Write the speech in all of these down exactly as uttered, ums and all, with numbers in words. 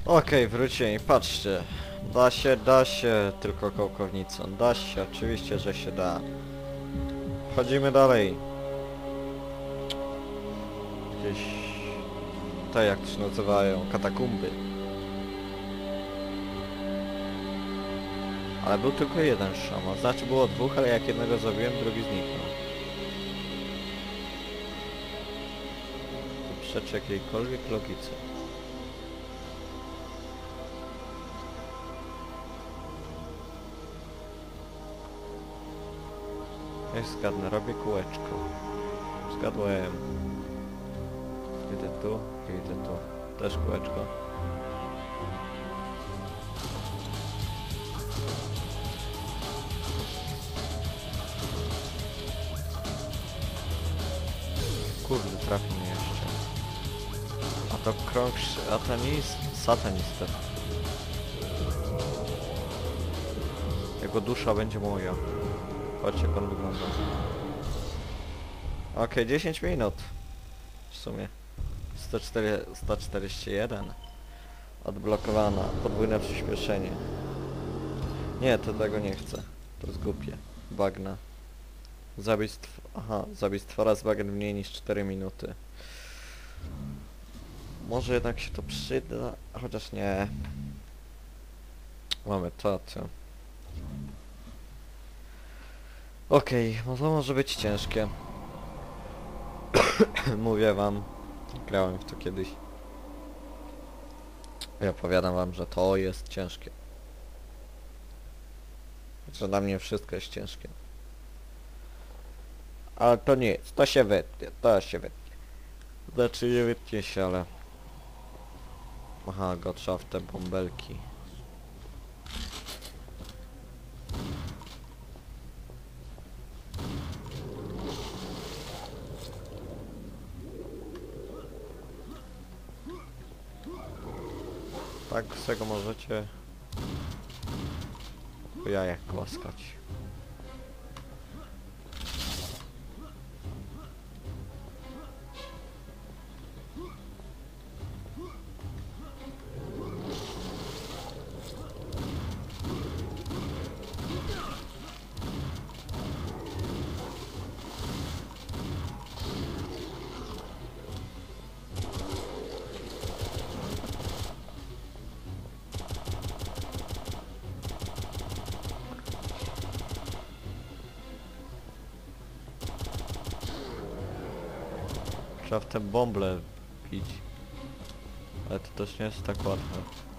Okej, wrócimy, patrzcie. Da się, da się, tylko kołkownicą. Da się, oczywiście, że się da. Chodzimy dalej. Jakieś... te jak to się nazywają, katakumby. Ale był tylko jeden szaman, znaczy było dwóch, ale jak jednego zabiłem, drugi zniknął. To przeczy jakiejkolwiek logice. Jak zgadnę, robię kółeczko. Zgadłem. Idę tu, idę tu. Też kółeczko. Kurde, trafi mnie jeszcze. A to krąg satanist, satanista. Jego dusza będzie moja. Patrzcie jak on wygląda. Okej, okay, dziesięć minut. W sumie. sto cztery, sto czterdzieści jeden. Odblokowana. Podwójne przyspieszenie. Nie, to tego nie chcę. To jest głupie. Bagna. Zabójstwo... Aha, zabójstwo raz bagien mniej niż cztery minuty. Może jednak się to przyda, chociaż nie. Mamy to, co. Okej, okay, no to może być ciężkie. Mówię wam, grałem w to kiedyś. I opowiadam wam, że to jest ciężkie. Że dla mnie wszystko jest ciężkie. Ale to nie jest, to się wytnie, to się wytnie. Znaczy nie wytnie się, ale... Aha, go trzeba w te bąbelki. Tak z tego możecie po jajach głaskać. Trzeba w te bąble pić. Ale to też nie jest tak łatwe.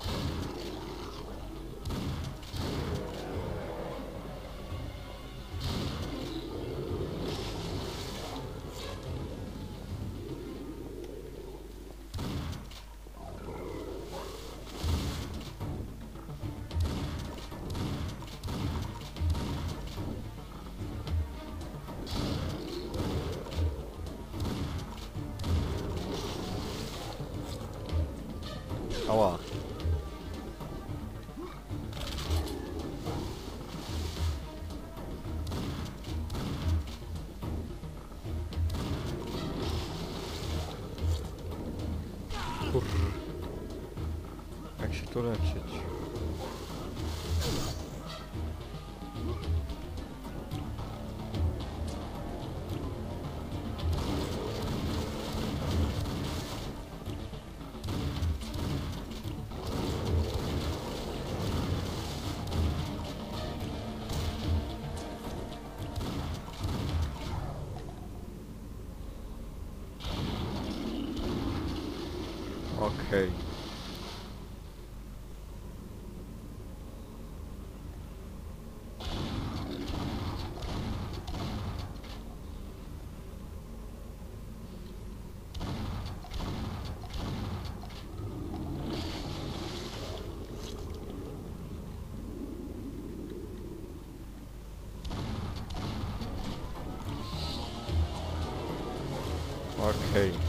Ała. Kurr. Jak się tu leczyć? Okej. Okay. Okej. Okay.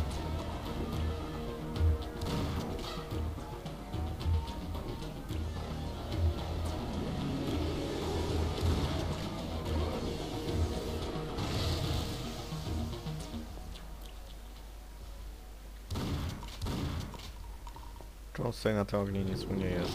Czemu stoi na tym ogniu, nic mu nie jest.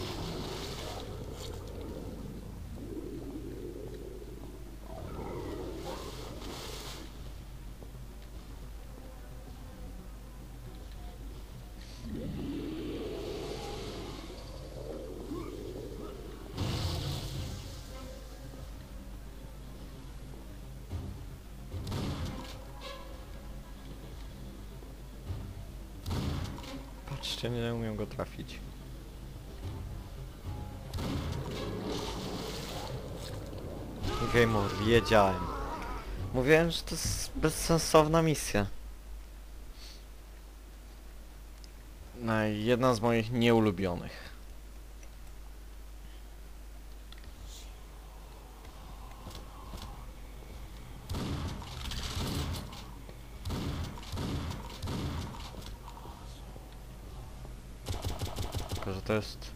Patrzcie, nie umiem go trafić. Game over, wiedziałem. Mówiłem, że to jest bezsensowna misja. No i jedna z moich nieulubionych. Tylko, że to jest...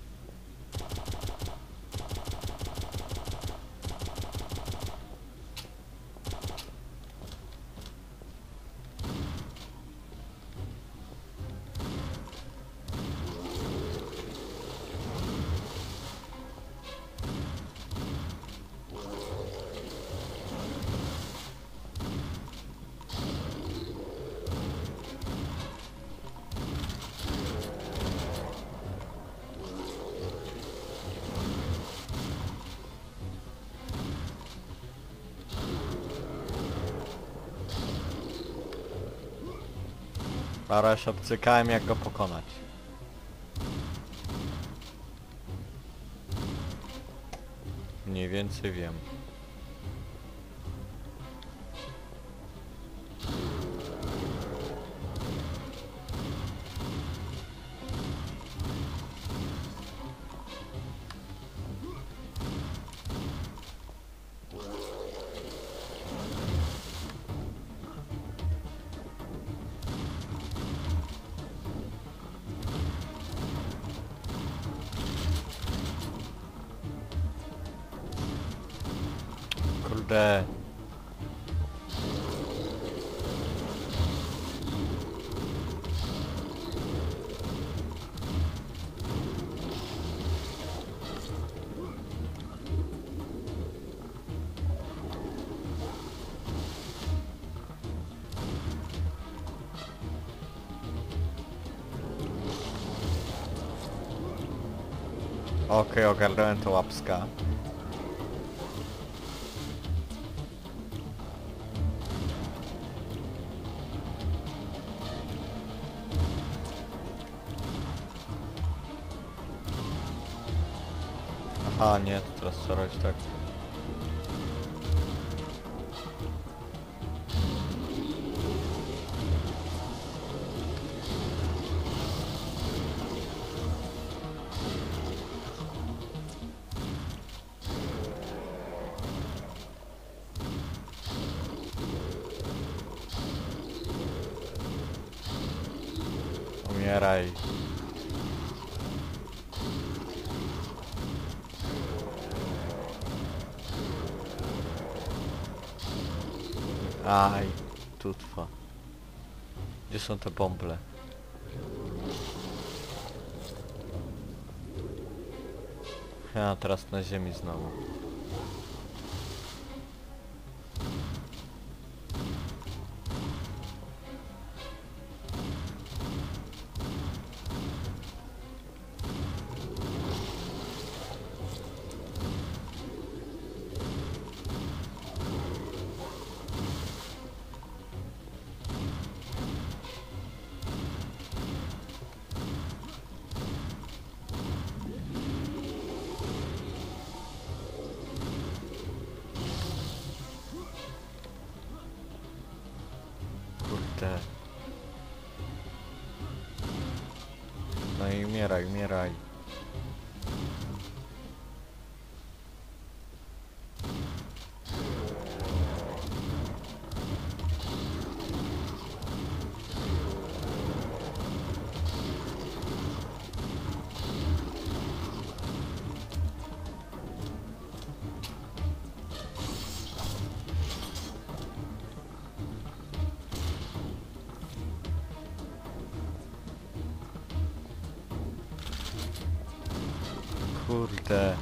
Parę się obcykałem, jak go pokonać. Mniej więcej wiem. Kurde. Okej, okay, ogarnąłem to łapska. Aha, nie, to teraz trzeba robić tak. Umieraj. Aj, tutwa. Gdzie są te bąble? Ja teraz na ziemi znowu. Kurde. No i umieraj, umieraj. Kurde.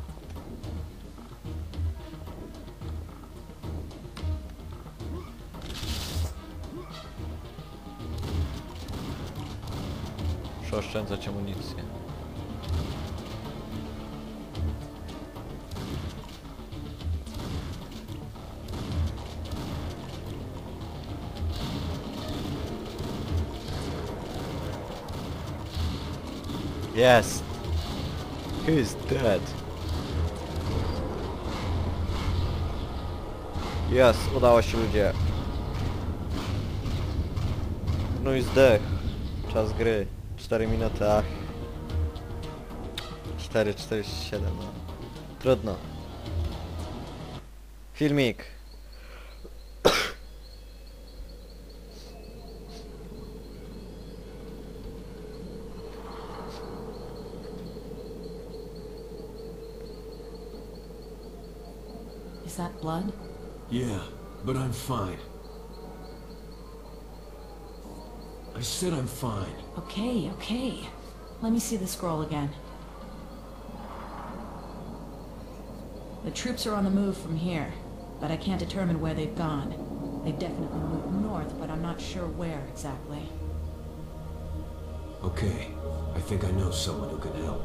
Muszę oszczędzać amunicję. Yes! He is dead. Yes, udało się, ludzie. No i zdech. Czas gry. cztery minuty, ach. cztery czterdzieści siedem, no. Trudno. Filmik. Is that blood? Yeah, but I'm fine. I said I'm fine. Okay, okay. Let me see the scroll again. The troops are on the move from here, but I can't determine where they've gone. They've definitely moved north, but I'm not sure where exactly. Okay, I think I know someone who can help.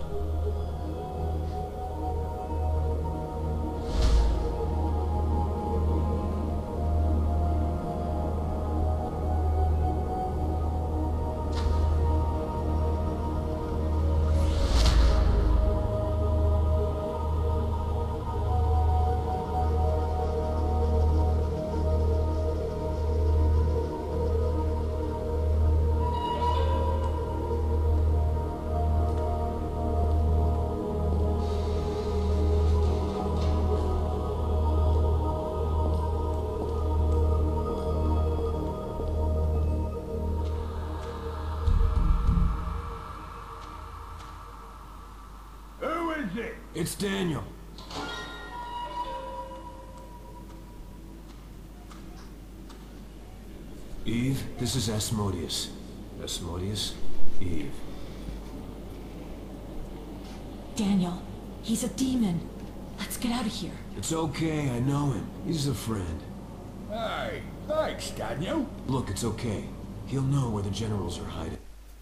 It's Daniel. Eve, this is Asmodeus. Asmodeus, Eve. Daniel, he's a demon. Let's get out of here. It's okay, I know him. He's a friend. Hey, thanks, Daniel. Look, it's okay. He'll know where the generals are hiding.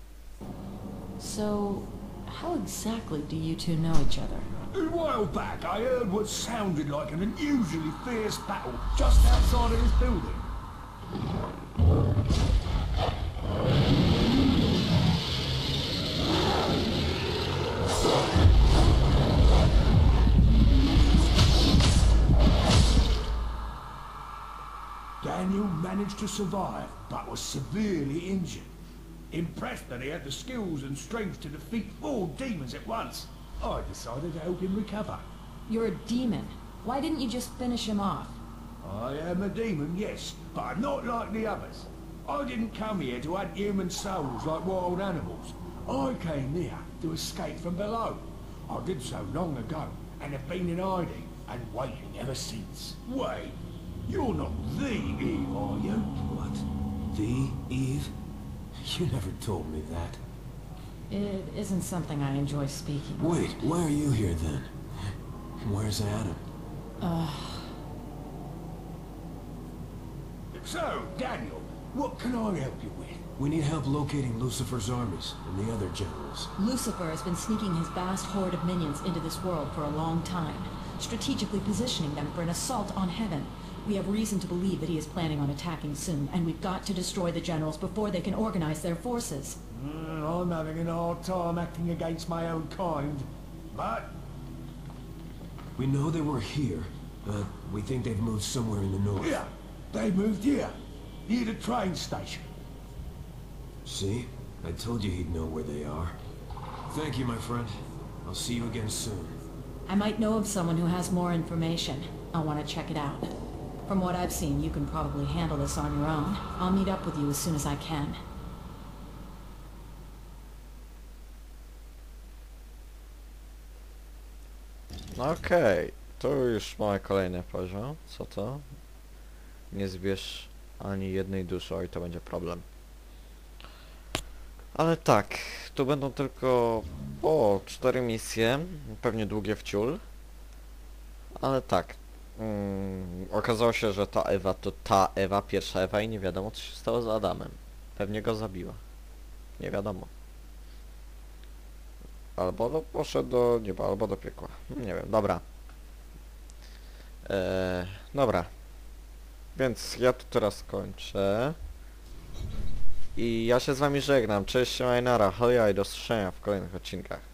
So, how exactly do you two know each other? A while back, I heard what sounded like an unusually fierce battle just outside of this building. Daniel managed to survive, but was severely injured. Impressed that he had the skills and strength to defeat four demons at once, I decided to help him recover. You're a demon. Why didn't you just finish him off? I am a demon, yes, but I'm not like the others. I didn't come here to hunt human souls like wild animals. I came here to escape from below. I did so long ago, and have been in hiding and waiting ever since. Wait, you're not the Eve, are you? What? The Eve? You never told me that. It isn't something I enjoy speaking of. Wait, why are you here then? Where's Adam? Uh... So, Daniel, what can I help you with? We need help locating Lucifer's armies and the other generals. Lucifer has been sneaking his vast horde of minions into this world for a long time, strategically positioning them for an assault on heaven. We have reason to believe that he is planning on attacking soon, and we've got to destroy the generals before they can organize their forces. Mm, I'm having a hard time acting against my own kind, but... We know they were here. Uh, we think they've moved somewhere in the north. Yeah, they moved here, near the train station. See? I told you he'd know where they are. Thank you, my friend. I'll see you again soon. I might know of someone who has more information. I'll want to check it out. From what I've seen, you can probably handle this on your own. I'll meet up with you as soon as I can. Okej, to już mamy kolejny poziom. Co to? Nie zbierz ani jednej duszy, oj to będzie problem. Ale tak, tu będą tylko o cztery misje, pewnie długie w ciul. Ale tak, mm, okazało się, że ta Ewa to ta Ewa, pierwsza Ewa i nie wiadomo co się stało z Adamem. Pewnie go zabiła. Nie wiadomo. Albo no, poszedł do nieba, albo do piekła. Nie wiem, dobra. Eee, dobra. Więc ja tu teraz kończę. I ja się z wami żegnam. Cześć, siema i nara. Hojaj, do usłyszenia w kolejnych odcinkach.